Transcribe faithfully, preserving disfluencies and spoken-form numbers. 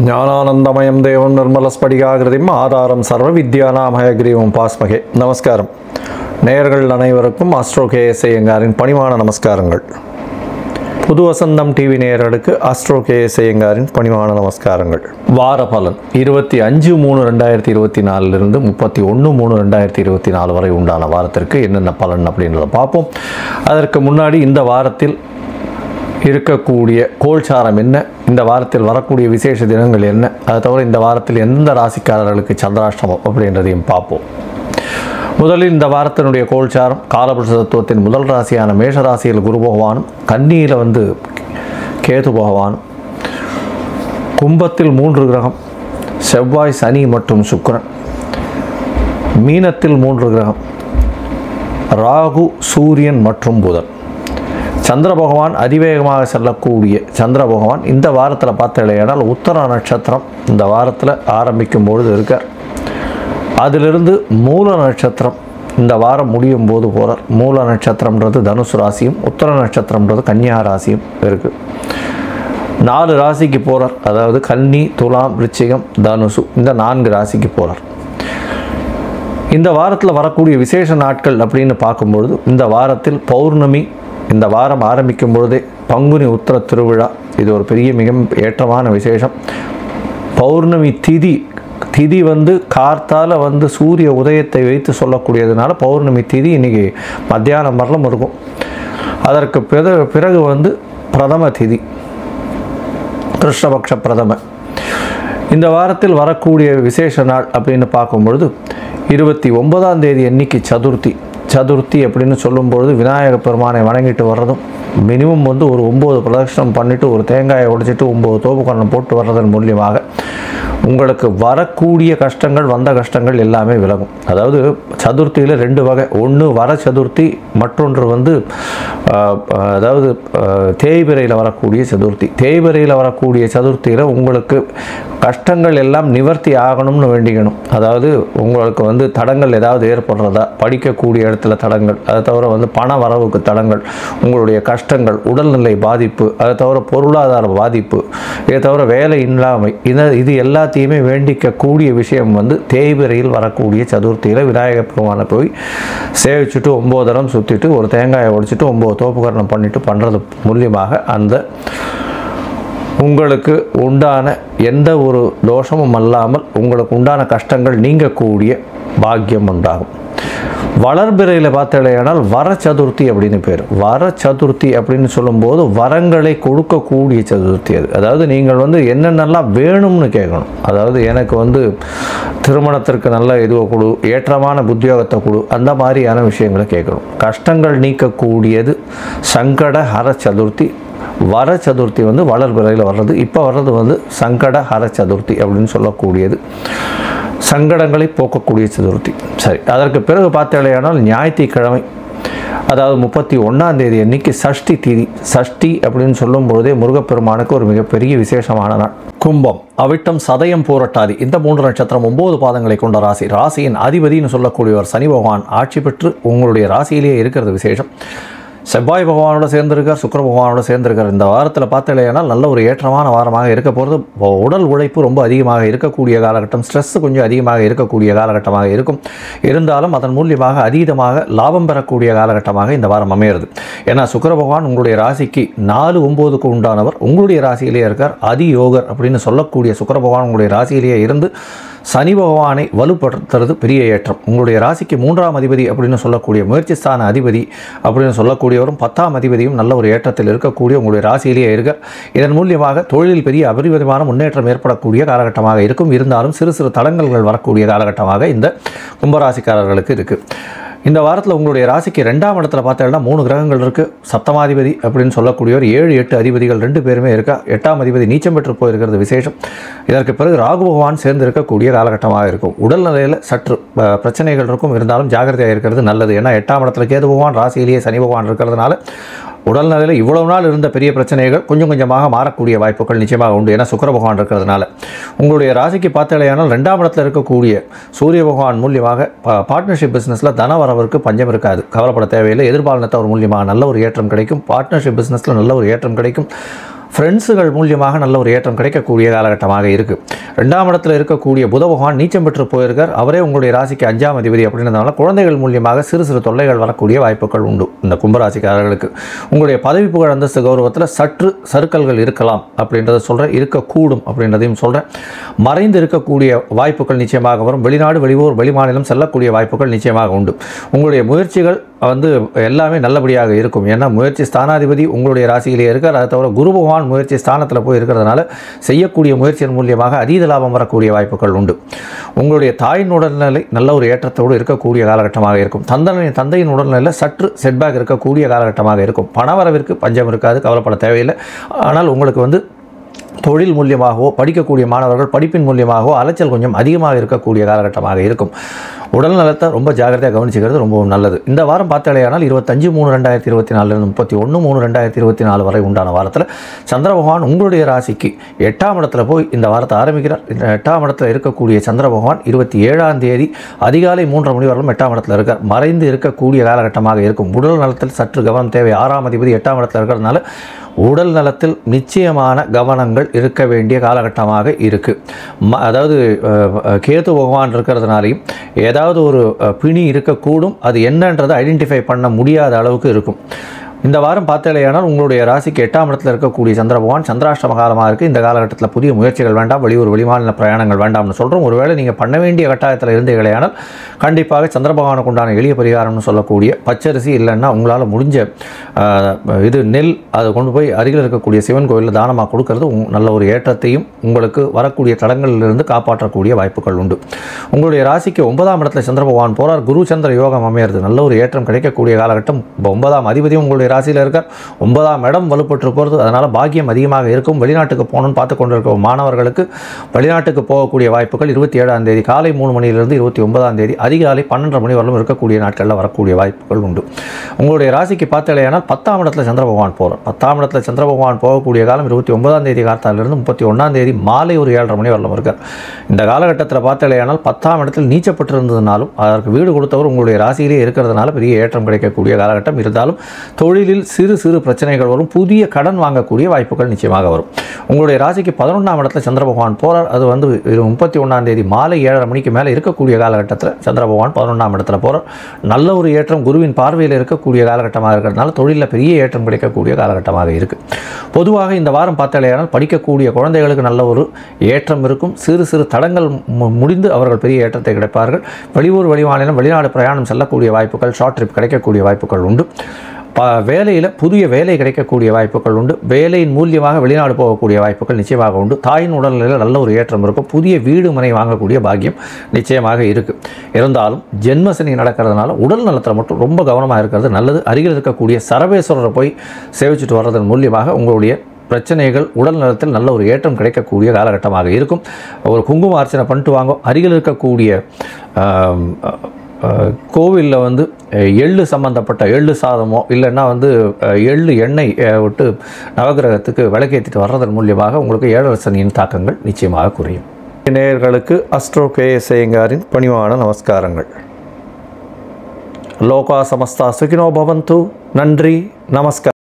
ஞானானந்தமயம் தேவம் நிர்மலஸ்படிகாகிருதிம் ஆதாரம் சர்வ வித்யானாமயக்ரீவம் பாஸ்மகே. நமஸ்காரம். நேயர்கள் அனைவருக்கும் ஆஸ்ட்ரோ கே எஸ் ஐயங்காரின் பணிவான நமஸ்காரங்கள். புது வசந்தம் டிவி நேயர்களுக்கு ஆஸ்ட்ரோ கே எஸ் ஐயங்காரின் பணிவான நமஸ்காரங்கள். வார பலன் இருபத்தி அஞ்சு மூணு ரெண்டாயிரத்தி இருபத்தி நாலுலேருந்து முப்பத்தி ஒன்று மூணு ரெண்டாயிரத்தி இருபத்தி நாலு வரை உண்டான வாரத்திற்கு என்னென்ன பலன் அப்படின்றத பார்ப்போம். அதற்கு முன்னாடி இந்த வாரத்தில் இருக்கக்கூடிய கோல்சாரம் என்ன, இந்த வாரத்தில் வரக்கூடிய விசேஷ தினங்கள் என்ன, அதை தவிர இந்த வாரத்தில் எந்த ராசிக்காரர்களுக்கு சந்திராஷ்டமம் அப்படின்றதையும் பார்ப்போம். முதலில் இந்த வாரத்தினுடைய கோல்சாரம் காலபுருஷ தத்துவத்தின் முதல் ராசியான மேஷ ராசியில் குரு பகவானும், கன்னியில் வந்து கேது பகவானும், கும்பத்தில் மூன்று கிரகம் செவ்வாய் சனி மற்றும் சுக்கிரன், மீனத்தில் மூன்று கிரகம் ராகு சூரியன் மற்றும் புதன். சந்திர பகவான் அதிவேகமாக செல்லக்கூடிய சந்திர பகவான் இந்த வாரத்தில் பார்த்தீங்கன்னா உத்தர நட்சத்திரம் இந்த வாரத்தில் ஆரம்பிக்கும் பொழுது இருக்கார். அதிலிருந்து மூல நட்சத்திரம் இந்த வாரம் முடியும் போது போகிறார். மூல நட்சத்திரம்ன்றது தனுசு ராசியும், உத்தர நட்சத்திரம்ன்றது கன்னியா ராசியும் இருக்குது. நாலு ராசிக்கு போகிறார். அதாவது கன்னி, துலாம், விருச்சிகம், தனுசு இந்த நான்கு ராசிக்கு போகிறார். இந்த வாரத்தில் வரக்கூடிய விசேஷ நாட்கள் அப்படின்னு பார்க்கும்பொழுது இந்த வாரத்தில் பௌர்ணமி இந்த வாரம் ஆரம்பிக்கும் பொழுதே பங்குனி உத்திர திருவிழா, இது ஒரு பெரிய மிக ஏற்றமான விசேஷம். பௌர்ணமி திதி திதி வந்து கார்த்தால் வந்து சூரிய உதயத்தை வைத்து சொல்லக்கூடியதுனால பௌர்ணமி திதி இன்றைக்கி மத்தியானம் வரலும் இருக்கும். அதற்கு பிறகு பிறகு வந்து பிரதம திதி, கிருஷ்ணபக்ஷ பிரதம. இந்த வாரத்தில் வரக்கூடிய விசேஷ நாள் அப்படின்னு பார்க்கும்பொழுது இருபத்தி ஒன்பதாம் தேதி அன்னைக்கு சதுர்த்தி. சதுர்த்தி அப்படின்னு சொல்லும்பொழுது விநாயக பெருமானை வணங்கிட்டு வர்றதும், மினிமம் வந்து ஒரு ஒம்பது பிரதட்சணம் பண்ணிவிட்டு ஒரு தேங்காயை உடைச்சிட்டு ஒம்பது தோப்புக்கரணம் போட்டு வர்றதன் மூலியமாக உங்களுக்கு வரக்கூடிய கஷ்டங்கள் வந்த கஷ்டங்கள் எல்லாமே விலகும். அதாவது சதுர்த்தியில் ரெண்டு வகை, ஒன்று வர சதுர்த்தி, மற்றொன்று வந்து அதாவது தேய்பிரையில் வரக்கூடிய சதுர்த்தி. தேய்பிரையில் வரக்கூடிய சதுர்த்தியில் உங்களுக்கு கஷ்டங்கள் எல்லாம் நிவர்த்தி ஆகணும்னு வேண்டிக்கணும். அதாவது உங்களுக்கு வந்து தடங்கள் ஏதாவது ஏற்படுறதா, படிக்கக்கூடிய இடத்துல தடங்கள், அதை தவிர வந்து பண வரவுக்கு தடங்கள், உங்களுடைய கஷ்டங்கள், உடல்நிலை பாதிப்பு, அதை தவிர பொருளாதார பாதிப்பு, இதை தவிர வேலை இல்லாமை, இதை இது எல்லாத்தையுமே வேண்டிக்கக்கூடிய விஷயம் வந்து தேய்பிரையில் வரக்கூடிய சதுர்த்தியில் விநாயகர் பெருமானை போய் சேவிச்சுட்டு ஒம்பது தரம் சுற்றிட்டு ஒரு தேங்காயை உடைச்சிட்டு ஒம்பது தோப்புக்கரணம் பண்ணிவிட்டு பண்ணுறது மூலியமாக அந்த உங்களுக்கு உண்டான எந்த ஒரு தோஷமும் அல்லாமல் உங்களுக்கு உண்டான கஷ்டங்கள் நீங்கக்கூடிய பாக்கியம் உண்டாகும். வளர்பிறையில் பார்த்தீங்கன்னால் வர சதுர்த்தி அப்படின்னு பேர். வர சதுர்த்தி அப்படின்னு சொல்லும்போது வரங்களை கொடுக்கக்கூடிய சதுர்த்தி அது. அதாவது நீங்கள் வந்து என்னென்னலாம் வேணும்னு கேட்கணும். அதாவது எனக்கு வந்து திருமணத்திற்கு நல்ல இதுவை கொடு, ஏற்றமான உத்தியோகத்தை கொடு, அந்த மாதிரியான விஷயங்களை கேட்கணும். கஷ்டங்கள் நீக்கக்கூடியது சங்கட ஹர சதுர்த்தி. வர சதுர்த்தி வந்து வளர்பிறையில் வர்றது. இப்போ வர்றது வந்து சங்கட ஹர சதுர்த்தி அப்படின்னு சொல்லக்கூடியது, சங்கடங்களை போக்கக்கூடிய சதுர்த்தி. சரி, அதற்கு பிறகு பார்த்தேனால் ஞாயிற்றுக்கிழமை, அதாவது முப்பத்தி ஒன்றாம் தேதி அன்னைக்கு சஷ்டி திதி. சஷ்டி அப்படின்னு சொல்லும் பொழுதே முருகப்பெருமானுக்கு ஒரு மிகப்பெரிய விசேஷமான நாள். கும்பம், அவிட்டம், சதயம், பூரட்டாதி இந்த மூன்று நட்சத்திரம் ஒன்பது பாதங்களை கொண்ட ராசி. ராசியின் அதிபதினு சொல்லக்கூடியவர் சனி பகவான் ஆட்சி பெற்று உங்களுடைய ராசியிலேயே இருக்கிறது விசேஷம். செவ்வாய் பகவானோட சேர்ந்திருக்கார், சுக்கிர பகவானோட சேர்ந்திருக்கார். இந்த வாரத்தில் பார்த்தீங்கன்னா நல்ல ஒரு ஏற்றமான வாரமாக இருக்க போகிறது. உடல் உழைப்பு ரொம்ப அதிகமாக இருக்கக்கூடிய காலகட்டம், ஸ்ட்ரெஸ் கொஞ்சம் அதிகமாக இருக்கக்கூடிய காலகட்டமாக இருக்கும். இருந்தாலும் அதன் மூலியமாக அதீதமாக லாபம் பெறக்கூடிய காலகட்டமாக இந்த வாரம் அமையிறது. ஏன்னா சுக்கிர பகவான் உங்களுடைய ராசிக்கு நாலு ஒம்போதுக்கு உண்டானவர், உங்களுடைய ராசியிலேயே இருக்கார். அதியோகர் அப்படின்னு சொல்லக்கூடிய சுக்கிர பகவான் உங்களுடைய ராசியிலேயே இருந்து சனி பகவானை வலுப்படுத்துறது பெரிய ஏற்றம். உங்களுடைய ராசிக்கு மூன்றாம் அதிபதி அப்படின்னு சொல்லக்கூடிய முயற்சி ஸ்தான அதிபதி அப்படின்னு சொல்லக்கூடியவரும் பத்தாம் அதிபதியும் நல்ல ஒரு ஏற்றத்தில் இருக்கக்கூடிய உங்களுடைய ராசியிலேயே இருக்க. இதன் மூலியமாக தொழிலில் பெரிய அபரிவிதமான முன்னேற்றம் ஏற்படக்கூடிய காலகட்டமாக இருக்கும். இருந்தாலும் சிறு சிறு தடங்கல்கள் வரக்கூடிய காலகட்டமாக இந்த கும்பராசிக்காரர்களுக்கு இருக்குது. இந்த வாரத்தில் உங்களுடைய ராசிக்கு ரெண்டாம் இடத்துல பார்த்தீங்கன்னா மூணு கிரகங்கள் இருக்குது. சப்தமாதிபதி அப்படின்னு சொல்லக்கூடியவர், ஏழு எட்டு அதிபதிகள் ரெண்டு பேருமே இருக்கா. எட்டாம் அதிபதி நீச்சம் பெற்று போயிருக்கிறது விசேஷம். இதற்கு பிறகு ராகு பகவான் சேர்ந்து இருக்கக்கூடிய காலகட்டமாக இருக்கும். உடல்நிலையில் சற்று பிரச்சனைகள் இருக்கும், இருந்தாலும் ஜாகிரதையாக இருக்கிறது நல்லது. ஏன்னா எட்டாம் இடத்துல கேது பகவான், ராசியிலேயே சனி பகவான் இருக்கிறதுனால உடல்நிலையில் இவ்வளவு நாள் இருந்த பெரிய பிரச்சனைகள் கொஞ்சம் கொஞ்சமாக மாறக்கூடிய வாய்ப்புகள் நிச்சயமாக உண்டு. ஏன்னா சுக்கிர பகவான் இருக்கிறதுனால உங்களுடைய ராசிக்கு பார்த்தீங்கன்னா ரெண்டாம் இடத்துல இருக்கக்கூடிய சூரிய பகவான் மூலியமாக பார்ட்னர்ஷிப் பிஸ்னஸில் தன வரவருக்கு பஞ்சம் இருக்காது. கவலைப்பட தேவையில்லை. எதிர்பாலினத்தை ஒரு மூலியமாக நல்ல ஒரு ஏற்றம் கிடைக்கும். பார்ட்னர்ஷிப் பிஸ்னஸில் நல்ல ஒரு ஏற்றம் கிடைக்கும். ஃப்ரெண்ட்ஸுகள் மூலியமாக நல்ல ஒரு ஏற்றம் கிடைக்கக்கூடிய காலகட்டமாக இருக்குது. ரெண்டாம் இடத்துல இருக்கக்கூடிய புத பகவான் நீச்சம் பெற்று போயிருக்கார். அவரே உங்களுடைய ராசிக்கு அஞ்சாம் அதிபதி அப்படின்றதுனால குழந்தைகள் மூலியமாக சிறு சிறு தொல்லைகள் வரக்கூடிய வாய்ப்புகள் உண்டு. இந்த கும்பராசிக்காரர்களுக்கு உங்களுடைய பதவி புகழ் அந்தஸ்து கௌரவத்தில் சற்று சறுக்கல்கள் இருக்கலாம் அப்படின்றத சொல்கிறேன், இருக்கக்கூடும் அப்படின்றதையும் சொல்கிறேன். மறைந்து இருக்கக்கூடிய வாய்ப்புகள் நிச்சயமாக வரும். வெளிநாடு வெளியூர் வெளிமாநிலம் செல்லக்கூடிய வாய்ப்புகள் நிச்சயமாக உண்டு. உங்களுடைய முயற்சிகள் வந்து எல்லாமே நல்லபடியாக இருக்கும். ஏன்னா முயற்சி ஸ்தானாதிபதி உங்களுடைய ராசியிலேயே இருக்கார். அதை தவிர குரு பகவான் முயற்சி ஸ்தானத்தில் போய் இருக்கிறதுனால செய்யக்கூடிய முயற்சியின் மூலியமாக அதீத லாபம் வரக்கூடிய வாய்ப்புகள் உண்டு. உங்களுடைய தாயின் உடல்நிலை நல்ல ஒரு ஏற்றத்தோடு இருக்கக்கூடிய காலகட்டமாக இருக்கும். தந்தையின் தந்தையின் உடல்நிலையில் சற்று செட்பேக் இருக்கக்கூடிய காலகட்டமாக இருக்கும். பணவரவிற்கு பஞ்சம் இருக்காது, கவலைப்பட தேவையில்லை. ஆனால் உங்களுக்கு வந்து தொழில் மூலியமாகவோ படிக்கக்கூடிய மாணவர்கள் படிப்பின் மூலியமாகவோ அலைச்சல் கொஞ்சம் அதிகமாக இருக்கக்கூடிய காலகட்டமாக இருக்கும். உடல் நலத்தை ரொம்ப ஜாகிரதையாக கவனிச்சுக்கிறது ரொம்பவும் நல்லது. இந்த வாரம் பார்த்தாலேயானால் இருபத்தஞ்சு மூணு ரெண்டாயிரத்தி இருபத்தி நாலுலேருந்து முப்பத்தி ஒன்று மூணு ரெண்டாயிரத்தி இருபத்தி நாலு வரை உண்டான வாரத்தில் சந்திர பகவான் உங்களுடைய ராசிக்கு எட்டாம் இடத்துல போய் இந்த வாரத்தை ஆரம்பிக்கிறார். இந்த எட்டாம் இடத்துல இருக்கக்கூடிய சந்திர பகவான் இருபத்தி ஏழாம் தேதி அதிகாலை மூன்றரை மணி வரலும் எட்டாம் இடத்துல இருக்கார். மறைந்து இருக்கக்கூடிய காலகட்டமாக இருக்கும். உடல் நலத்தில் சற்று கவனம் தேவை. ஆறாம் அதிபதி எட்டாம் இடத்துல இருக்கிறதுனால உடல் நலத்தில் நிச்சயமான கவனங்கள் இருக்க வேண்டிய காலகட்டமாக இருக்குது. ம அதாவது கேது பகவான் இருக்கிறதுனாலையும் ஏதாவது ஒரு பிணி இருக்கக்கூடும். அது என்னன்றதை ஐடென்டிஃபை பண்ண முடியாத அளவுக்கு இருக்கும். இந்த வாரம் பார்த்தாலேயானால் உங்களுடைய ராசிக்கு எட்டாம் இடத்துல இருக்கக்கூடிய சந்திர பகவான் சந்திராஷ்டம காலமாக இருக்குது. இந்த காலகட்டத்தில் புதிய முயற்சிகள் வேண்டாம், வெளியூர் வெளிமாநில பிரயாணங்கள் வேண்டாம்னு சொல்கிறோம். ஒருவேளை நீங்கள் பண்ண வேண்டிய கட்டாயத்தில் இருந்தீர்களேயானால் கண்டிப்பாக சந்திர பகவானுக்கு உண்டான எளிய பரிகாரம்னு சொல்லக்கூடிய பச்சரிசி இல்லைன்னா உங்களால் முடிஞ்ச இது நெல் அதை கொண்டு போய் அருகில் இருக்கக்கூடிய சிவன் கோயிலில் தானமாக கொடுக்கறது நல்ல ஒரு ஏற்றத்தையும் உங்களுக்கு வரக்கூடிய தடங்களிலிருந்து காப்பாற்றக்கூடிய வாய்ப்புகள் உண்டு. உங்களுடைய ராசிக்கு ஒன்பதாம் இடத்துல சந்திர பகவான் போகிறார். குரு சந்திர யோகம் அமையிறது நல்ல ஒரு ஏற்றம் கிடைக்கக்கூடிய காலகட்டம். ஒன்பதாம் அதிபதியும் உங்களுடைய ராசியில் இருக்கார். ஒன்பதாம் இடம் வலுப்பட்டு போகிறது. அதனால் பாக்கியம் அதிகமாக இருக்கும். வெளிநாட்டுக்கு போகணும்னு பார்த்து கொண்டிருக்க மாணவர்களுக்கு வெளிநாட்டுக்கு போகக்கூடிய வாய்ப்புகள் இருபத்தி ஏழாம் தேதி காலை மூணு மணியிலிருந்து இருபத்தி ஒன்பதாம் தேதி அதிகாலை பன்னெண்டரை மணி வரலும் இருக்கக்கூடிய நாட்களில் வரக்கூடிய வாய்ப்புகள் உண்டு. உங்களுடைய ராசிக்கு பார்த்தாலேயானால் பத்தாம் இடத்துல சந்திர பகவான் போகிறார். பத்தாம் இடத்துல சந்திர பகவான் போகக்கூடிய காலம் இருபத்தி ஒன்பதாம் தேதி காத்தாலிருந்து முப்பத்தி ஒன்றாம் தேதி மாலை ஒரு ஏழரை மணி வரலும் இருக்கார். இந்த காலகட்டத்தில் பார்த்தாலேயானால் பத்தாம் இடத்தில் நீச்சப்பட்டிருந்ததுனாலும் அதற்கு வீடு கொடுத்தவர் உங்களுடைய ராசியிலே இருக்கிறதுனால பெரிய ஏற்றம் கிடைக்கக்கூடிய காலகட்டம். இருந்தாலும் தொழிலில் சிறு சிறு பிரச்சனைகள் வரும். புதிய கடன் வாங்கக்கூடிய வாய்ப்புகள் நிச்சயமாக வரும். உங்களுடைய ராசிக்கு பதினொன்றாம் இடத்துல சந்திர பகவான் போகிறார். அது வந்து முப்பத்தி ஒன்றாம் தேதி மாலை ஏழரை மணிக்கு மேலே இருக்கக்கூடிய காலகட்டத்தில் சந்திர பகவான் பதினொன்றாம் இடத்துல போகிறார். நல்ல ஒரு ஏற்றம் குருவின் பார்வையில் இருக்கக்கூடிய காலகட்டமாக இருக்கிறதுனால தொழிலில் பெரிய ஏற்றம் கிடைக்கக்கூடிய காலகட்டமாக இருக்குது. பொதுவாக இந்த வாரம் பார்த்தாலேயானால் படிக்கக்கூடிய குழந்தைகளுக்கு நல்ல ஒரு ஏற்றம் இருக்கும். சிறு சிறு தடங்கள் முடிந்து அவர்கள் பெரிய ஏற்றத்தை கிடைப்பார்கள். வெளியூர் வெளிமாநிலம் வெளிநாடு பிரயாணம் செல்லக்கூடிய வாய்ப்புகள், ஷார்ட் ட்ரிப் கிடைக்கக்கூடிய வாய்ப்புகள் உண்டு. ப வேலையில் புதிய வேலை கிடைக்கக்கூடிய வாய்ப்புகள் உண்டு. வேலையின் மூலியமாக வெளிநாடு போகக்கூடிய வாய்ப்புகள் நிச்சயமாக உண்டு. தாயின் உடல்நிலையில் நல்ல ஒரு ஏற்றம் இருக்கும். புதிய வீடு மனை வாங்கக்கூடிய பாக்கியம் நிச்சயமாக இருக்குது. இருந்தாலும் ஜென்மசனி நடக்கிறதுனால உடல் நலத்தில் மட்டும் ரொம்ப கவனமாக இருக்கிறது நல்லது. அருகில் இருக்கக்கூடிய சரபேஸ்வரரை போய் சேவிச்சுட்டு வர்றதன் மூலியமாக உங்களுடைய பிரச்சனைகள் உடல் நலத்தில் நல்ல ஒரு ஏற்றம் கிடைக்கக்கூடிய காலகட்டமாக இருக்கும். ஒரு குங்கும அர்ச்சனை பண்ணிட்டு வாங்க. அருகில் இருக்கக்கூடிய கோவிலில் வந்து எள்ளு சம்பந்தப்பட்ட எள்ளு சாதமோ இல்லைன்னா வந்து எள்ளு எண்ணெய் விட்டு நவகிரகத்துக்கு விளக்கேற்றிட்டு வர்றதன் மூலியமாக உங்களுக்கு ஏழரை சனியின் தாக்கங்கள் நிச்சயமாக குறையும். நேயர்களுக்கு அஸ்ட்ரோ கே எஸ் ஐயங்காரின் பணிவான நமஸ்காரங்கள். லோகா சமஸ்தா சுகினோ பவந்து. நன்றி, நமஸ்காரம்.